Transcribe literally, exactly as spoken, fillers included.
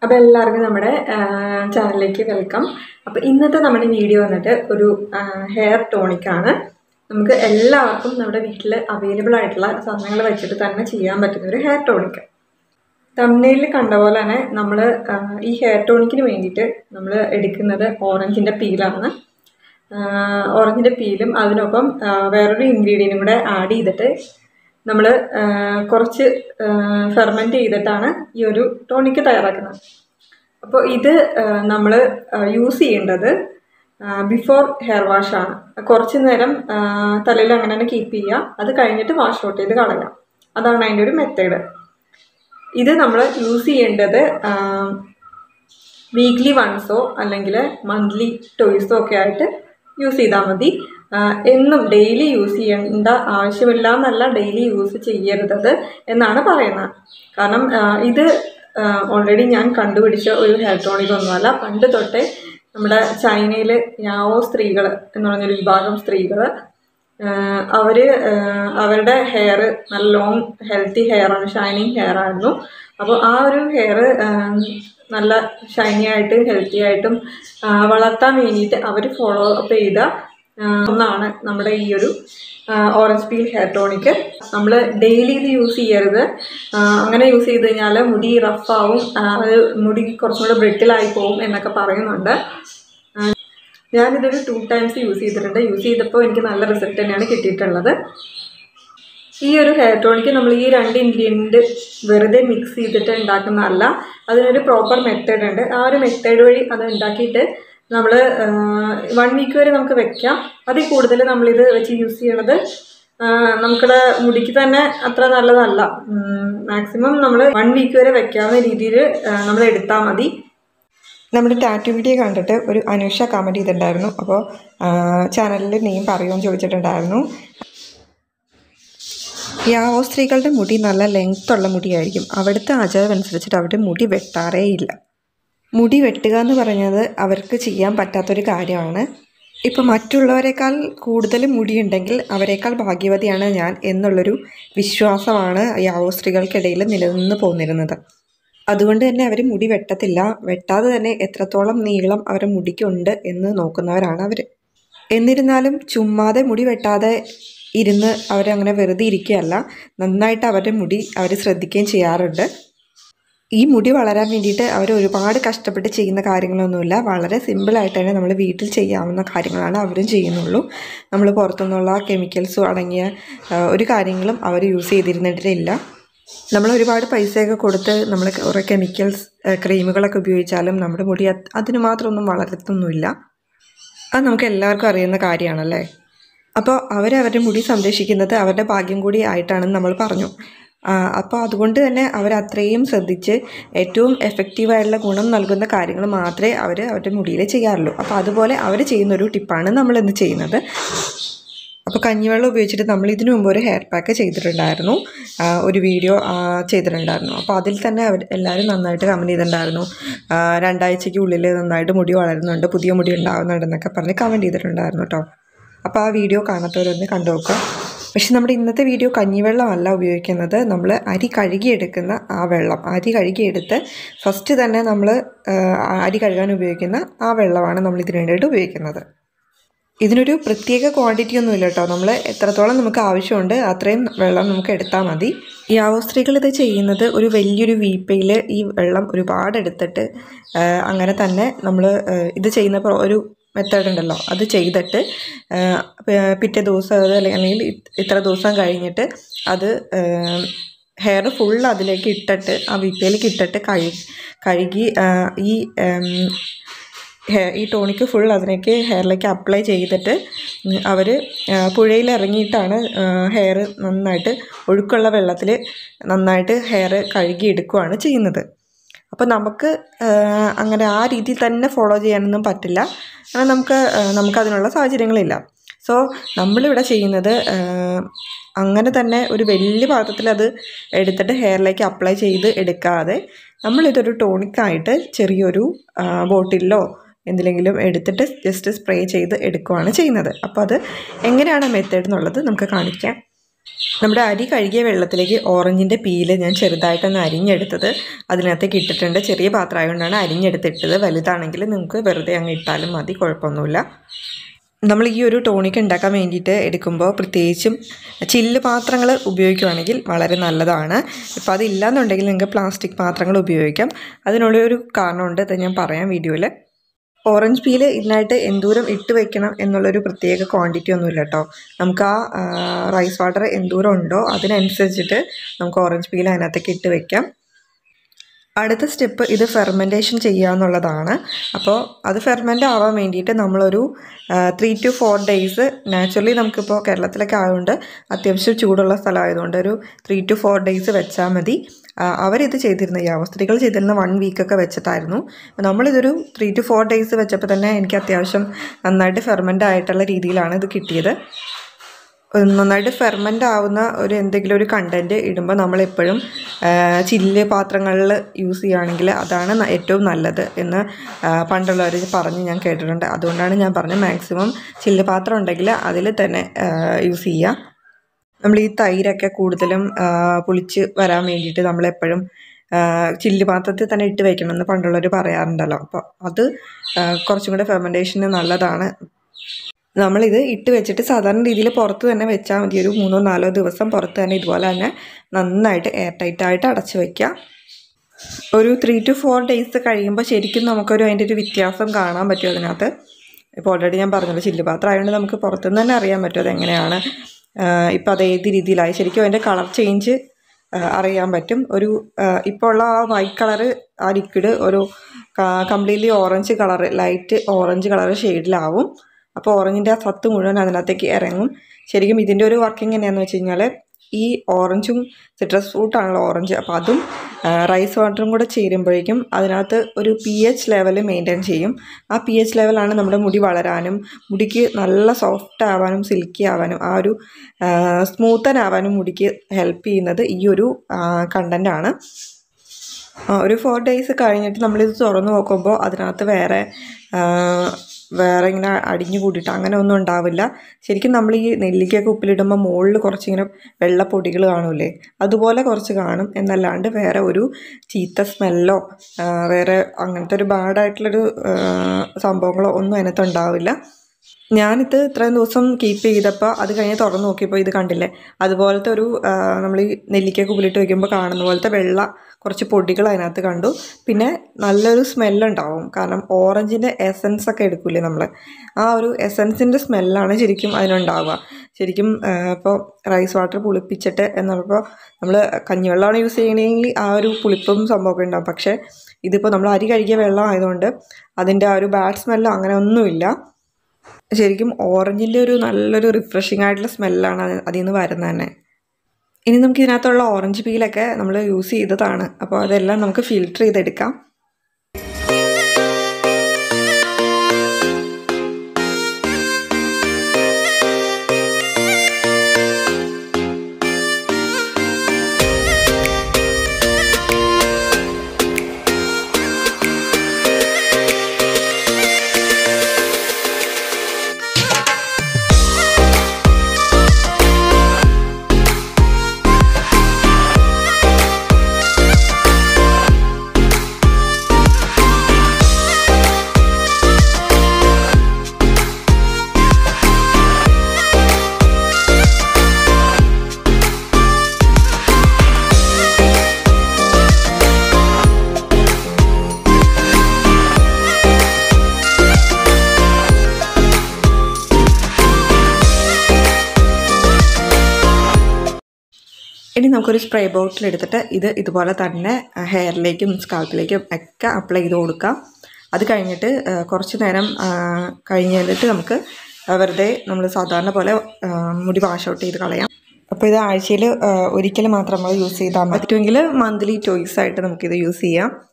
അപ്പോൾ എല്ലാവർക്കും നമ്മുടെ ചാനലിലേക്ക് വെൽക്കം. അപ്പോൾ ഇന്നത്തെ നമ്മുടെ വീഡിയോ വന്നിട്ട് ഒരു ഹെയർ ടോണിക്കാണ്. നമുക്ക് എല്ലാവർക്കും നമ്മുടെ വീട്ടിൽ അവൈലബിൾ ആയിട്ടുള്ള സാധനങ്ങൾ വെച്ചിട്ട് തന്നെ ചെയ്യാൻ പറ്റുന്ന ഒരു ഹെയർ ടോണിക്ക്. തംബ്നെയിലിൽ കണ്ട പോലെ തന്നെ നമ്മൾ ഈ ഹെയർ ടോണിക്കിന് വേണ്ടിയിട്ട് നമ്മൾ എടുക്കുന്നത് ഓറഞ്ചിൻ്റെ പീലാണ്. ഓറഞ്ചിൻ്റെ പീലും അതിനൊപ്പം വേറൊരു ഇൻഗ്രീഡിയൻറ്റും കൂടെ ആഡ് ചെയ്തിട്ട് നമ്മൾ കുറച്ച് ഫെർമെൻറ്റ് ചെയ്തിട്ടാണ് ഈ ഒരു ടോണിക്ക് തയ്യാറാക്കുന്നത്. അപ്പോൾ ഇത് നമ്മൾ യൂസ് ചെയ്യേണ്ടത് ബിഫോർ ഹെയർ വാഷാണ്. കുറച്ച് നേരം തലയിൽ അങ്ങനെ തന്നെ കീപ്പ് ചെയ്യുക, അത് കഴിഞ്ഞിട്ട് വാഷ് ഔട്ട് ചെയ്ത് കളയാം. അതാണ് അതിൻ്റെ ഒരു മെത്തേഡ്. ഇത് നമ്മൾ യൂസ് ചെയ്യേണ്ടത് വീക്ക്ലി വൺസോ അല്ലെങ്കിൽ മന്ത്ലി ടോയ്സോ ഒക്കെ ആയിട്ട് യൂസ് ചെയ്താൽ മതി. എന്നും ഡെയിലി യൂസ് ചെയ്യേണ്ട ആവശ്യമില്ല എന്നല്ല, ഡെയിലി യൂസ് ചെയ്യരുത് എന്നാണ് പറയുന്നത്. കാരണം ഇത് ഓൾറെഡി ഞാൻ കണ്ടുപിടിച്ച ഒരു ഹെയർ ടോണിക് ഒന്നുമല്ല. പണ്ട് തൊട്ടേ നമ്മുടെ ചൈനയിൽ യാവോ സ്ത്രീകൾ എന്ന് പറഞ്ഞൊരു വിഭാഗം സ്ത്രീകൾ അവർ അവരുടെ ഹെയർ നല്ല ലോങ് ഹെൽത്തി ഹെയറാണ്, ഷൈനിങ് ഹെയർ ആയിരുന്നു. അപ്പോൾ ആ ഒരു ഹെയർ നല്ല ഷൈനി ആയിട്ടും ഹെൽത്തി ആയിട്ടും വളർത്താൻ വേണ്ടിയിട്ട് അവർ ഫോളോ അപ്പ് ചെയ്ത ഒന്നാണ് നമ്മുടെ ഈ ഒരു ഓറഞ്ച് പീൽ ഹെയർ ടോണിക്ക്. നമ്മൾ ഡെയിലി ഇത് യൂസ് ചെയ്യരുത്. അങ്ങനെ യൂസ് ചെയ്ത് കഴിഞ്ഞാൽ മുടി റഫാവും, അത് മുടി കുറച്ചും കൂടെ ബ്രിട്ടിലായി പോവും എന്നൊക്കെ പറയുന്നുണ്ട്. ഞാനിതൊരു ടു ടൈംസ് യൂസ് ചെയ്തിട്ടുണ്ട്. യൂസ് ചെയ്തപ്പോൾ എനിക്ക് നല്ല റിസൾട്ട് തന്നെയാണ് കിട്ടിയിട്ടുള്ളത്. ഈ ഒരു ഹെയർ ടോണിക്ക് നമ്മൾ ഈ രണ്ട് ഇൻഗ്രീഡിയൻറ്റ് വെറുതെ മിക്സ് ചെയ്തിട്ട് ഉണ്ടാക്കുന്നതല്ല, അതിനൊരു പ്രോപ്പർ മെത്തേഡ് ഉണ്ട്. ആ ഒരു മെത്തേഡ് വഴി അത് ഉണ്ടാക്കിയിട്ട് നമ്മൾ വൺ വീക്ക് വരെ നമുക്ക് വെക്കാം. അതിൽ കൂടുതൽ നമ്മളിത് വെച്ച് യൂസ് ചെയ്യണത് നമുക്കുടെ മുടിക്ക് തന്നെ അത്ര നല്ലതല്ല. മാക്സിമം നമ്മൾ വൺ വീക്ക് വരെ വെക്കാവുന്ന രീതിയിൽ നമ്മൾ എടുത്താൽ മതി. നമ്മുടെ ടാറ്റു വീഡിയോ കണ്ടിട്ട് ഒരു അനുഷ കമൻറ്റ് ചെയ്തിട്ടുണ്ടായിരുന്നു. അപ്പോൾ ചാനലിൽ നെയിം പറയുമെന്ന് ചോദിച്ചിട്ടുണ്ടായിരുന്നു. യാവോ സ്ത്രീകളുടെ മുടി നല്ല ലെങ്ത്തുള്ള മുടിയായിരിക്കും. അവിടുത്തെ ആചാരം അനുസരിച്ചിട്ട് അവരുടെ മുടി വെട്ടാറേ ഇല്ല. മുടി വെട്ടുക എന്ന് പറയുന്നത് അവർക്ക് ചെയ്യാൻ പറ്റാത്തൊരു കാര്യമാണ്. ഇപ്പോൾ മറ്റുള്ളവരെക്കാൾ കൂടുതൽ മുടിയുണ്ടെങ്കിൽ അവരെക്കാൾ ഭാഗ്യവതിയാണ് ഞാൻ എന്നുള്ളൊരു വിശ്വാസമാണ് യാവോ സ്ത്രീകൾക്കിടയിൽ നിലനിന്ന് പോന്നിരുന്നത്. അതുകൊണ്ട് തന്നെ അവർ മുടി വെട്ടത്തില്ല. വെട്ടാതെ തന്നെ എത്രത്തോളം നീളം അവരുടെ മുടിക്കുണ്ട് എന്ന് നോക്കുന്നവരാണ് അവർ. എന്നിരുന്നാലും ചുമ്മാതെ മുടി വെട്ടാതെ ഇരുന്ന് അവരങ്ങനെ വെറുതെ ഇരിക്കുകയല്ല, നന്നായിട്ട് അവരുടെ മുടി അവർ ശ്രദ്ധിക്കുകയും ചെയ്യാറുണ്ട്. ഈ മുടി വളരാൻ വേണ്ടിയിട്ട് അവർ ഒരുപാട് കഷ്ടപ്പെട്ട് ചെയ്യുന്ന കാര്യങ്ങളൊന്നുമില്ല. വളരെ സിമ്പിളായിട്ട് തന്നെ നമ്മൾ വീട്ടിൽ ചെയ്യാവുന്ന കാര്യങ്ങളാണ് അവരും ചെയ്യുന്നുള്ളൂ. നമ്മൾ പുറത്തുനിന്നുള്ള കെമിക്കൽസും അടങ്ങിയ ഒരു കാര്യങ്ങളും അവർ യൂസ് ചെയ്തിരുന്നിട്ടില്ല. നമ്മൾ ഒരുപാട് പൈസയൊക്കെ കൊടുത്ത് നമ്മൾ കുറേ കെമിക്കൽസ് ക്രീമുകളൊക്കെ ഉപയോഗിച്ചാലും നമ്മുടെ മുടി അതിന് മാത്രമൊന്നും വളരത്തൊന്നുമില്ല. അത് നമുക്ക് എല്ലാവർക്കും അറിയുന്ന കാര്യമാണല്ലേ. അപ്പോൾ അവരവരുടെ മുടി സംരക്ഷിക്കുന്നത് അവരുടെ ഭാഗ്യം കൂടി ആയിട്ടാണെന്ന് നമ്മൾ പറഞ്ഞു. അപ്പോൾ അതുകൊണ്ട് തന്നെ അവരത്രയും ശ്രദ്ധിച്ച് ഏറ്റവും എഫക്റ്റീവായിട്ടുള്ള ഗുണം നൽകുന്ന കാര്യങ്ങൾ മാത്രമേ അവർ അവരുടെ മുടിയിൽ ചെയ്യാറുള്ളൂ. അപ്പോൾ അതുപോലെ അവർ ചെയ്യുന്നൊരു ടിപ്പാണ് നമ്മളിന്ന് ചെയ്യുന്നത്. അപ്പോൾ കഞ്ഞിവെള്ളം ഉപയോഗിച്ചിട്ട് നമ്മൾ ഇതിനു മുമ്പ് ഒരു ഹെയർ പാക്ക് ചെയ്തിട്ടുണ്ടായിരുന്നു, ഒരു വീഡിയോ ചെയ്തിട്ടുണ്ടായിരുന്നു. അപ്പോൾ അതിൽ തന്നെ അവർ എല്ലാവരും നന്നായിട്ട് കമൻറ്റ് ചെയ്തിട്ടുണ്ടായിരുന്നു. രണ്ടാഴ്ചയ്ക്ക് ഉള്ളിൽ നന്നായിട്ട് മുടി വളരുന്നുണ്ട്, പുതിയ മുടി ഉണ്ടാകുന്നുണ്ടെന്നൊക്കെ പറഞ്ഞ് കമൻറ്റ് ചെയ്തിട്ടുണ്ടായിരുന്നു കേട്ടോ. അപ്പോൾ ആ വീഡിയോ കാണാത്തവരൊന്ന് കണ്ടു നോക്കുക. പക്ഷെ നമ്മുടെ ഇന്നത്തെ വീഡിയോ കഞ്ഞിവെള്ളമല്ല ഉപയോഗിക്കുന്നത്. നമ്മൾ അരി കഴുകിയെടുക്കുന്ന ആ വെള്ളം, അരി കഴുകിയെടുത്ത് ഫസ്റ്റ് തന്നെ നമ്മൾ അരി കഴുകാൻ ഉപയോഗിക്കുന്ന ആ വെള്ളമാണ് നമ്മൾ ഇതിനു വേണ്ടിയിട്ട് ഉപയോഗിക്കുന്നത്. ഇതിനൊരു പ്രത്യേക ക്വാണ്ടിറ്റി ഒന്നുമില്ല കേട്ടോ. നമ്മൾ എത്രത്തോളം നമുക്ക് ആവശ്യമുണ്ട് അത്രയും വെള്ളം നമുക്ക് എടുത്താൽ മതി. യാവോ സ്ത്രീകൾ ഇത് ചെയ്യുന്നത് ഒരു വലിയൊരു വീപ്പയിൽ ഈ വെള്ളം ഒരുപാട് എടുത്തിട്ട് അങ്ങനെ തന്നെ നമ്മൾ ഇത് ചെയ്യുന്ന ഒരു മെത്തേഡ് ഉണ്ടല്ലോ, അത് ചെയ്തിട്ട് പിറ്റേ ദിവസം അത് അല്ലെങ്കിൽ ഇത്ര ദിവസം കഴിഞ്ഞിട്ട് അത് ഹെയർ ഫുൾ അതിലേക്ക് ഇട്ടിട്ട് ആ വീപ്പയിലേക്ക് ഇട്ടിട്ട് കഴുകി കഴുകി ഈ ഈ ടോണിക്ക് ഫുൾ അതിലേക്ക് ഹെയറിലേക്ക് അപ്ലൈ ചെയ്തിട്ട് അവർ പുഴയിൽ ഇറങ്ങിയിട്ടാണ് ഹെയർ നന്നായിട്ട് ഒഴുക്കുള്ള വെള്ളത്തിൽ നന്നായിട്ട് ഹെയർ കഴുകി എടുക്കുകയാണ് ചെയ്യുന്നത്. അപ്പോൾ നമുക്ക് അങ്ങനെ ആ രീതിയിൽ തന്നെ ഫോളോ ചെയ്യാനൊന്നും പറ്റില്ല. നമുക്ക് നമുക്കതിനുള്ള സാഹചര്യങ്ങളില്ല. സോ നമ്മളിവിടെ ചെയ്യുന്നത് അങ്ങനെ തന്നെ ഒരു വലിയ പാത്രത്തിൽ അത് എടുത്തിട്ട് ഹെയറിലേക്ക് അപ്ലൈ ചെയ്ത് എടുക്കാതെ നമ്മളിതൊരു ടോണിക്കായിട്ട് ചെറിയൊരു ബോട്ടിലോ എന്തിലെങ്കിലും എടുത്തിട്ട് ജസ്റ്റ് സ്പ്രേ ചെയ്ത് എടുക്കുകയാണ് ചെയ്യുന്നത്. അപ്പോൾ അത് എങ്ങനെയാണ് മെത്തേഡ് എന്നുള്ളത് നമുക്ക് കാണിക്കാം. നമ്മുടെ അരി കഴുകിയ വെള്ളത്തിലേക്ക് ഓറഞ്ചിൻ്റെ പീല് ഞാൻ ചെറുതായിട്ടൊന്ന് അരിഞ്ഞെടുത്തത് അതിനകത്തേക്ക് ഇട്ടിട്ടുണ്ട്. ചെറിയ പാത്രമായതുകൊണ്ടാണ് അരിഞ്ഞെടുത്തിട്ടത്. വലുതാണെങ്കിൽ നിങ്ങൾക്ക് വെറുതെ അങ്ങ് ഇട്ടാലും മതി, കുഴപ്പമൊന്നുമില്ല. നമ്മൾ ഈ ഒരു ടോണിക് ഉണ്ടാക്കാൻ വേണ്ടിയിട്ട് എടുക്കുമ്പോൾ പ്രത്യേകിച്ചും ചില്ല് പാത്രങ്ങൾ ഉപയോഗിക്കുകയാണെങ്കിൽ വളരെ നല്ലതാണ്. ഇപ്പോൾ അതില്ലാന്നുണ്ടെങ്കിൽ നിങ്ങൾക്ക് പ്ലാസ്റ്റിക് പാത്രങ്ങൾ ഉപയോഗിക്കാം. അതിനുള്ളൊരു കാരണമുണ്ട്, അത് ഞാൻ പറയാം വീഡിയോയിൽ. ഓറഞ്ച് പീല് ഇതിനായിട്ട് എന്തോരം ഇട്ട് വെക്കണം എന്നുള്ളൊരു പ്രത്യേക ക്വാണ്ടിറ്റി ഒന്നുമില്ല കേട്ടോ. നമുക്ക് ആ റൈസ് വാട്ടർ എന്തോരം ഉണ്ടോ അതിനനുസരിച്ചിട്ട് നമുക്ക് ഓറഞ്ച് പീൽ അതിനകത്തേക്ക് ഇട്ട് വെക്കാം. അടുത്ത സ്റ്റെപ്പ് ഇത് ഫെർമെൻറ്റേഷൻ ചെയ്യുക എന്നുള്ളതാണ്. അപ്പോൾ അത് ഫെർമെൻ്റ് ആവാൻ വേണ്ടിയിട്ട് നമ്മളൊരു three two four days naturally നമുക്കിപ്പോൾ കേരളത്തിലൊക്കെ ആയതുകൊണ്ട് അത്യാവശ്യം ചൂടുള്ള സ്ഥലമായതുകൊണ്ട് ഒരു ത്രീ ടു ഫോർ ഡേയ്സ് വെച്ചാൽ മതി. അവരിത് ചെയ്തിരുന്ന ഈ അവസ്ഥകൾ ചെയ്തിരുന്ന വൺ വീക്കൊക്കെ വെച്ചിട്ടായിരുന്നു. നമ്മളിതൊരു ത്രീ ടു ഫോർ ഡേയ്സ് വെച്ചപ്പോൾ തന്നെ എനിക്ക് അത്യാവശ്യം നന്നായിട്ട് ഫെർമെൻ്റ് ആയിട്ടുള്ള രീതിയിലാണ് ഇത് കിട്ടിയത്. നന്നായിട്ട് ഫെർമെൻ്റ് ആവുന്ന ഒരു എന്തെങ്കിലും ഒരു കണ്ടൻറ്റ് ഇടുമ്പോൾ നമ്മളെപ്പോഴും ചില്ല് പാത്രങ്ങളിൽ യൂസ് ചെയ്യുകയാണെങ്കിൽ അതാണ് ഏറ്റവും നല്ലത് എന്ന് പണ്ടുള്ളവർ പറഞ്ഞ് ഞാൻ കേട്ടിട്ടുണ്ട്. അതുകൊണ്ടാണ് ഞാൻ പറഞ്ഞത് മാക്സിമം ചില്ല് പാത്രം ഉണ്ടെങ്കിൽ അതിൽ തന്നെ യൂസ് ചെയ്യുക. നമ്മൾ ഈ തൈരൊക്കെ കൂടുതലും പുളിച്ച് വരാൻ വേണ്ടിയിട്ട് നമ്മളെപ്പോഴും ചില്ല് പാത്രത്തിൽ തന്നെ ഇട്ട് വയ്ക്കണമെന്ന് പണ്ടുള്ളവർ പറയാറുണ്ടല്ലോ. അപ്പോൾ അത് കുറച്ചും കൂടെ ഫെർമെൻറ്റേഷന് നല്ലതാണ്. നമ്മളിത് ഇട്ട് വെച്ചിട്ട് സാധാരണ രീതിയിൽ പുറത്ത് തന്നെ വെച്ചാൽ മതി. ഒരു മൂന്നോ നാലോ ദിവസം പുറത്ത് തന്നെ ഇതുപോലെ തന്നെ നന്നായിട്ട് എയർ ടൈറ്റായിട്ട് അടച്ച് വയ്ക്കുക. ഒരു ത്രീ ടു ഫോർ ഡേയ്സ് കഴിയുമ്പോൾ ശരിക്കും നമുക്കൊരു അതിൻ്റെ ഒരു വ്യത്യാസം കാണാൻ പറ്റും അതിനകത്ത്. ഇപ്പോൾ ഓൾറെഡി ഞാൻ പറഞ്ഞല്ലോ ചില്ല് പാത്രം ആയതുകൊണ്ട് നമുക്ക് പുറത്തുനിന്ന് തന്നെ അറിയാൻ പറ്റും അതെങ്ങനെയാണ്, ഇപ്പോൾ അത് ഏത് രീതിയിലായി ശരിക്കും അതിൻ്റെ കളർ ചേഞ്ച് അറിയാൻ പറ്റും. ഒരു ഇപ്പോൾ ഉള്ള ആ വൈറ്റ് കളറ് ആ ലിക്വിഡ് ഒരു completely orange colour light orange colour ഷെയ്ഡിലാവും. അപ്പോൾ ഓറഞ്ചിൻ്റെ ആ സത്ത് മുഴുവൻ അതിനകത്തേക്ക് ഇറങ്ങും. ശരിക്കും ഇതിൻ്റെ ഒരു വർക്കിംഗ് എങ്ങനെയാണെന്ന് വെച്ച് കഴിഞ്ഞാൽ ഈ ഓറഞ്ചും സിട്രസ് ഫ്രൂട്ടാണല്ലോ ഓറഞ്ച്, അപ്പോൾ അതും റൈസ് വാട്ടറും കൂടെ ചേരുമ്പോഴേക്കും അതിനകത്ത് ഒരു പി എച്ച് ലെവൽ മെയിൻറ്റെയിൻ ചെയ്യും. ആ പി എച്ച് ലെവലാണ് നമ്മുടെ മുടി വളരാനും മുടിക്ക് നല്ല സോഫ്റ്റ് ആവാനും സിൽക്കി ആവാനും ആ ഒരു സ്മൂത്തൻ ആവാനും മുടിക്ക് ഹെൽപ്പ് ചെയ്യുന്നത് ഈ ഒരു കണ്ടൻ്റാണ്. ഒരു ഫോർ ഡേയ്സ് കഴിഞ്ഞിട്ട് നമ്മളിത് തുറന്ന് നോക്കുമ്പോൾ അതിനകത്ത് വേറെ വേറെ ഇങ്ങനെ അടിഞ്ഞു കൂടിയിട്ട് അങ്ങനെ ഒന്നും ഉണ്ടാവില്ല. ശരിക്കും നമ്മൾ ഈ നെല്ലിക്കയൊക്കെ ഉപ്പിലിടുമ്പോൾ മുകളിൽ കുറച്ചിങ്ങനെ വെള്ളപ്പൊടികൾ കാണൂലേ, അതുപോലെ കുറച്ച് കാണും. എന്നല്ലാണ്ട് വേറെ ഒരു ചീത്ത സ്മെല്ലോ വേറെ അങ്ങനത്തെ ഒരു ബാഡായിട്ടുള്ളൊരു സംഭവങ്ങളോ ഒന്നും അതിനകത്ത് ഉണ്ടാവില്ല. ഞാനിത് ഇത്രയും ദിവസം കീപ്പ് ചെയ്തപ്പോൾ അത് കഴിഞ്ഞ് തുറന്ന് നോക്കിയപ്പോൾ ഇത് കണ്ടില്ലേ, അതുപോലത്തെ ഒരു നമ്മൾ ഈ നെല്ലിക്കയൊക്കെ ഉപ്പിലിട്ട് വയ്ക്കുമ്പോൾ കാണുന്ന പോലത്തെ വെള്ള കുറച്ച് പൊടികൾ അതിനകത്ത് കണ്ടു. പിന്നെ നല്ലൊരു സ്മെല്ലുണ്ടാവും, കാരണം ഓറഞ്ചിൻ്റെ എസൻസ് ഒക്കെ എടുക്കില്ലേ നമ്മൾ, ആ ഒരു എസൻസിൻ്റെ സ്മെല്ലാണ് ശരിക്കും അതിനുണ്ടാവുക. ശരിക്കും ഇപ്പോൾ റൈസ് വാട്ടർ പുളിപ്പിച്ചിട്ട് എന്നുള്ളപ്പോൾ നമ്മൾ കഞ്ഞിവെള്ളമാണ് യൂസ് ചെയ്യണമെങ്കിൽ ആ ഒരു പുളിപ്പും സംഭവമൊക്കെ ഉണ്ടാവും. പക്ഷേ ഇതിപ്പോൾ നമ്മൾ അരി കഴുകിയ വെള്ളം ആയതുകൊണ്ട് അതിൻ്റെ ആ ഒരു ബാഡ് സ്മെല്ലോ അങ്ങനെ ഒന്നുമില്ല. ശരിക്കും ഓറഞ്ചിൻ്റെ ഒരു നല്ലൊരു റിഫ്രഷിംഗ് ആയിട്ടുള്ള സ്മെല്ലാണ് അതിൽ നിന്ന് വരുന്നത് തന്നെ. ഇനി നമുക്ക് ഇതിനകത്തുള്ള ഓറഞ്ച് പീലൊക്കെ നമ്മൾ യൂസ് ചെയ്തതാണ്, അപ്പോൾ അതെല്ലാം നമുക്ക് ഫിൽറ്റർ ചെയ്തെടുക്കാം. ഇനി നമുക്കൊരു സ്പ്രേ ബോട്ടിൽ എടുത്തിട്ട് ഇത് ഇതുപോലെ തന്നെ ഹെയറിലേക്കും സ്കാൽപ്പിലേക്കും ഒക്കെ അപ്ലൈ ചെയ്ത് കൊടുക്കാം. അത് കഴിഞ്ഞിട്ട് കുറച്ച് നേരം കഴിഞ്ഞിട്ട് നമുക്ക് വെറുതെ നമ്മൾ സാധാരണ പോലെ മുടി വാഷ് ഔട്ട് ചെയ്ത് കളയാം. അപ്പോൾ ഇത് ആഴ്ചയിൽ ഒരിക്കൽ മാത്രം നമ്മൾ യൂസ് ചെയ്താൽ പറ്റുമെങ്കിൽ മന്ത്ലി ചോയ്സ് ആയിട്ട് നമുക്കിത് യൂസ് ചെയ്യാം.